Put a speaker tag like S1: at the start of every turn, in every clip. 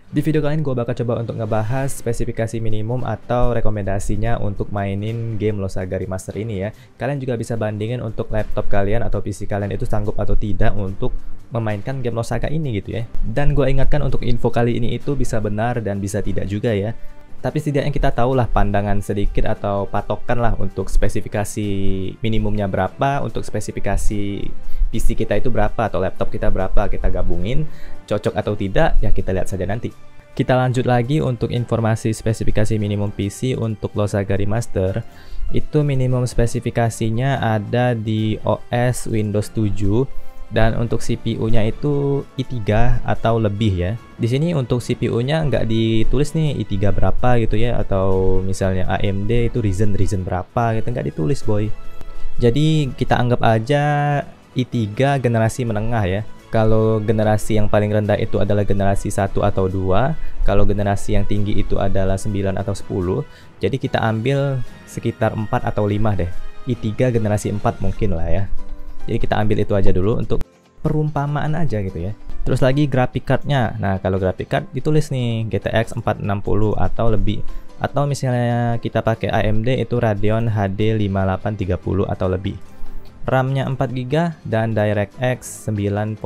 S1: Di video kali ini gue bakal coba untuk ngebahas spesifikasi minimum atau rekomendasinya untuk mainin game Losaga Remaster ini ya. Kalian juga bisa bandingin untuk laptop kalian atau PC kalian itu sanggup atau tidak untuk memainkan game Losaga ini gitu ya. Dan gue ingatkan untuk info kali ini itu bisa benar dan bisa tidak juga ya. Tapi setidaknya kita tahu lah pandangan sedikit atau patokan lah untuk spesifikasi minimumnya berapa, untuk spesifikasi PC kita itu berapa atau laptop kita berapa, kita gabungin, cocok atau tidak ya kita lihat saja nanti. Kita lanjut lagi untuk informasi spesifikasi minimum PC untuk Losaga Remaster. Itu minimum spesifikasinya ada di OS Windows 7. Dan untuk CPU-nya itu i3 atau lebih ya. Di sini untuk CPU-nya nggak ditulis nih i3 berapa gitu ya, atau misalnya AMD itu Ryzen berapa gitu, nggak ditulis boy. Jadi kita anggap aja i3 generasi menengah ya. Kalau generasi yang paling rendah itu adalah generasi 1 atau 2, kalau generasi yang tinggi itu adalah 9 atau 10. Jadi kita ambil sekitar 4 atau 5 deh. i3 generasi 4 mungkin lah ya. Jadi kita ambil itu aja dulu untuk perumpamaan aja gitu ya. Terus lagi graphic cardnya. Nah kalau graphic card ditulis nih GTX 460 atau lebih. Atau misalnya kita pakai AMD itu Radeon HD 5830 atau lebih. RAM-nya 4GB dan DirectX 9.0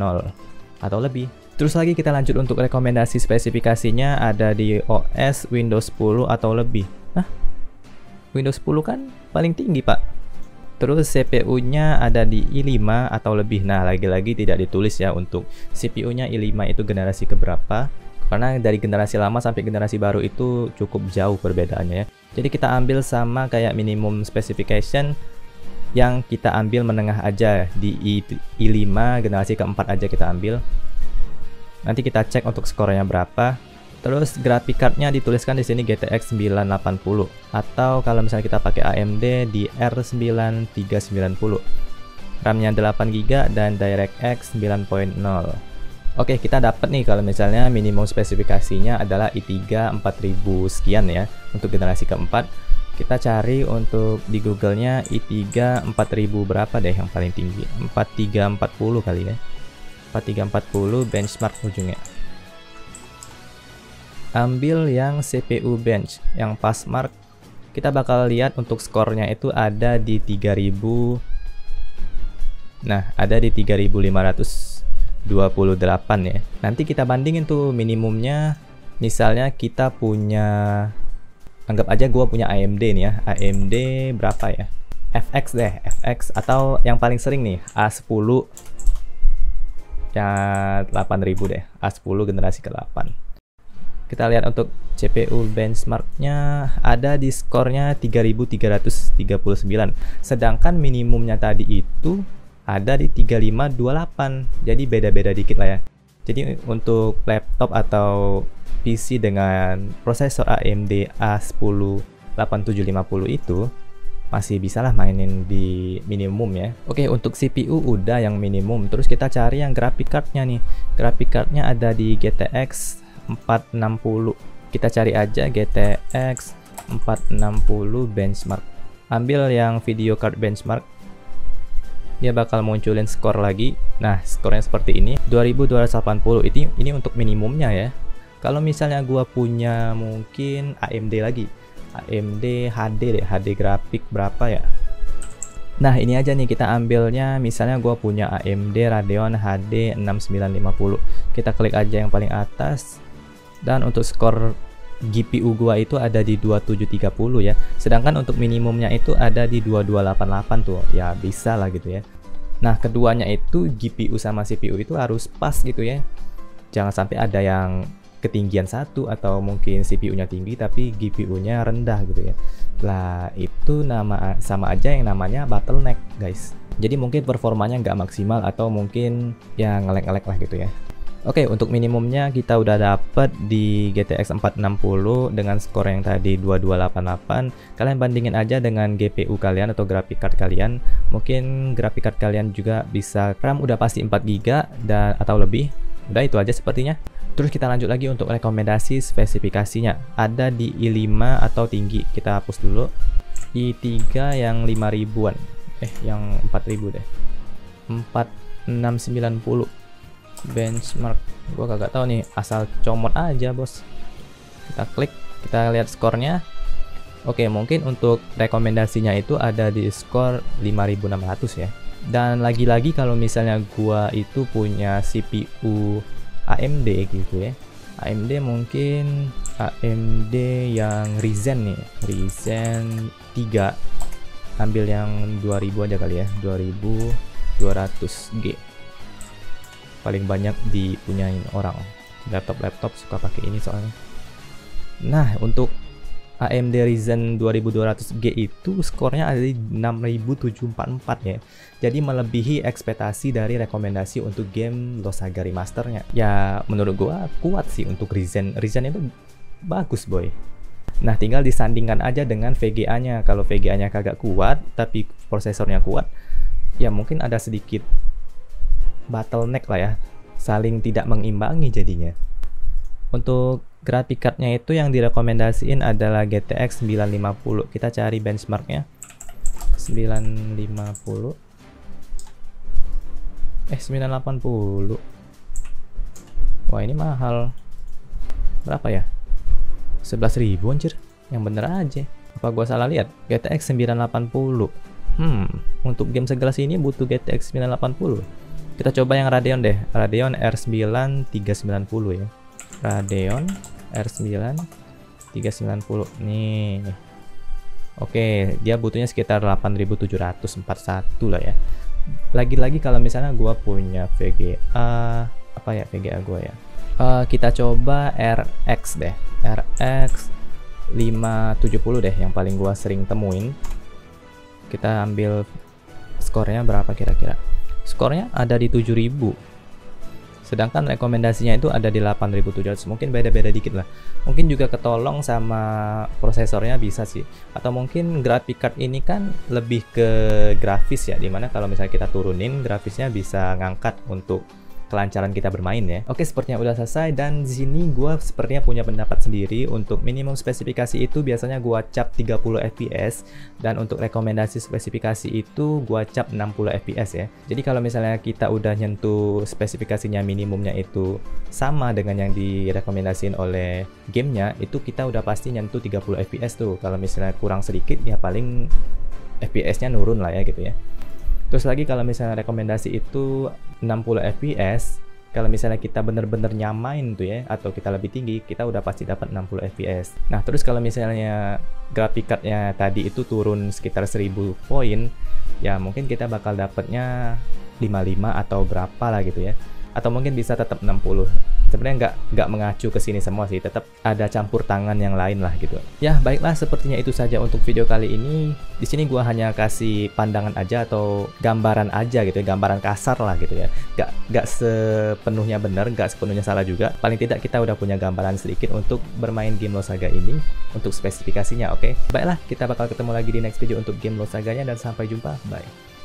S1: atau lebih. Terus lagi kita lanjut untuk rekomendasi spesifikasinya ada di OS Windows 10 atau lebih. Nah, Windows 10 kan paling tinggi pak. Terus CPU-nya ada di i5 atau lebih. Nah, lagi-lagi tidak ditulis ya untuk CPU-nya i5 itu generasi keberapa. Karena dari generasi lama sampai generasi baru itu cukup jauh perbedaannya ya. Jadi kita ambil sama kayak minimum specification yang kita ambil menengah aja di i5 generasi keempat aja kita ambil. Nanti kita cek untuk skornya berapa. Terus graphic cardnya dituliskan di sini GTX 980 atau kalau misalnya kita pakai AMD di R9390. RAM-nya 8GB dan DirectX 9.0. Oke, kita dapat nih kalau misalnya minimum spesifikasinya adalah i3 4000 sekian ya untuk generasi keempat. Kita cari untuk di Google-nya i3 4000 berapa deh yang paling tinggi? 4340 kali ya. 4340 benchmark ujungnya. Ambil yang CPU bench, yang passmark. Kita bakal lihat untuk skornya itu ada di 3000. Nah, ada di 3528 ya. Nanti kita bandingin tuh minimumnya. Misalnya kita punya, anggap aja gua punya AMD nih ya. AMD berapa ya? FX deh, FX atau yang paling sering nih A10 ya 8000 deh. A10 generasi ke-8. Kita lihat untuk CPU benchmarknya ada di skornya 3339. Sedangkan minimumnya tadi itu ada di 3528. Jadi beda-beda dikit lah ya. Jadi untuk laptop atau PC dengan prosesor AMD A10 8750 itu masih bisa lah mainin di minimum ya. Oke, untuk CPU udah yang minimum. Terus kita cari yang graphic cardnya nih. Graphic cardnya ada di GTX 460. Kita cari aja GTX 460 benchmark. Ambil yang video card benchmark. Dia bakal munculin skor lagi. Nah, skornya seperti ini, 2280. Ini untuk minimumnya ya. Kalau misalnya gua punya mungkin AMD lagi. AMD HD deh, HD grafik berapa ya? Nah, ini aja nih kita ambilnya, misalnya gua punya AMD Radeon HD 6950. Kita klik aja yang paling atas. Dan untuk skor GPU gua itu ada di 2730 ya. Sedangkan untuk minimumnya itu ada di 2288 tuh. Ya bisa lah gitu ya. Nah, keduanya itu GPU sama CPU itu harus pas gitu ya. Jangan sampai ada yang ketinggian satu atau mungkin CPU-nya tinggi tapi GPU-nya rendah gitu ya. Lah, itu sama aja yang namanya bottleneck, guys. Jadi mungkin performanya nggak maksimal atau mungkin ya ngelek-ngelek lah gitu ya. Oke, untuk minimumnya kita udah dapet di GTX 460 dengan skor yang tadi 2288. Kalian bandingin aja dengan GPU kalian atau graphic card kalian. Mungkin graphic card kalian juga bisa RAM udah pasti 4GB dan atau lebih. Udah itu aja sepertinya. Terus kita lanjut lagi untuk rekomendasi spesifikasinya. Ada di i5 atau tinggi. Kita hapus dulu. i3 yang 5000-an. Yang 4000 deh. 4690. Benchmark Gua kagak tahu nih, asal comot aja bos. Kita klik, kita lihat skornya. Oke, mungkin untuk rekomendasinya itu ada di skor 5600 ya. Dan lagi-lagi kalau misalnya gua itu punya CPU AMD gitu ya, AMD mungkin AMD yang Ryzen nih, Ryzen 3, ambil yang 2000 aja kali ya, 2200G, paling banyak dipunyain orang. Laptop suka pakai ini soalnya. Nah, untuk AMD Ryzen 2200G itu skornya ada di 6744 ya. Jadi melebihi ekspektasi dari rekomendasi untuk game Losaga Remasternya. Ya menurut gua kuat sih untuk Ryzen itu bagus boy. Nah tinggal disandingkan aja dengan VGA-nya. Kalau VGA-nya kagak kuat tapi prosesornya kuat, ya mungkin ada sedikit bottleneck lah ya, saling tidak mengimbangi jadinya. Untuk graphic card-nya itu yang direkomendasiin adalah GTX 950. Kita cari benchmarknya. 980. 980. Wah, ini mahal. Berapa ya? 11.000 anjir. Yang bener aja. Apa gua salah lihat? GTX 980. Untuk game segelas ini butuh GTX 980. Kita coba yang Radeon deh. Radeon R9 390 ya. Radeon R9 390 nih. Oke, dia butuhnya sekitar 8741 lah ya. Lagi-lagi kalau misalnya gua punya VGA, apa ya VGA gua ya? Kita coba RX deh. RX 570 deh yang paling gua sering temuin. Kita ambil skornya berapa kira-kira? Skornya ada di 7000. Sedangkan rekomendasinya itu ada di 8700. Mungkin beda-beda dikit lah. Mungkin juga ketolong sama prosesornya bisa sih. Atau mungkin graphic card ini kan lebih ke grafis ya, dimana kalau misalnya kita turunin grafisnya bisa ngangkat untuk kelancaran kita bermain ya. Oke, sepertinya udah selesai, dan di sini gua sepertinya punya pendapat sendiri. Untuk minimum spesifikasi itu biasanya gua cap 30 fps, dan untuk rekomendasi spesifikasi itu gua cap 60 fps ya. Jadi kalau misalnya kita udah nyentuh spesifikasinya minimumnya itu sama dengan yang direkomendasiin oleh gamenya, itu kita udah pasti nyentuh 30 fps tuh. Kalau misalnya kurang sedikit ya paling fps-nya nurun lah ya gitu ya. Terus lagi kalau misalnya rekomendasi itu 60 fps, kalau misalnya kita bener-bener nyamain tuh ya, atau kita lebih tinggi, kita udah pasti dapat 60 fps. Nah terus kalau misalnya graphic card-nya tadi itu turun sekitar 1000 poin, ya mungkin kita bakal dapatnya 55 atau berapa lah gitu ya. Atau mungkin bisa tetap 60. Sebenarnya nggak mengacu ke sini semua sih, tetap ada campur tangan yang lain lah gitu. Ya baiklah, sepertinya itu saja untuk video kali ini. Di sini gua hanya kasih pandangan aja atau gambaran aja gitu ya, gambaran kasar lah gitu ya. Nggak sepenuhnya benar, nggak sepenuhnya salah juga. Paling tidak kita udah punya gambaran sedikit untuk bermain game Losaga ini, untuk spesifikasinya. Oke, baiklah, kita bakal ketemu lagi di next video untuk game Losaganya, dan sampai jumpa, bye.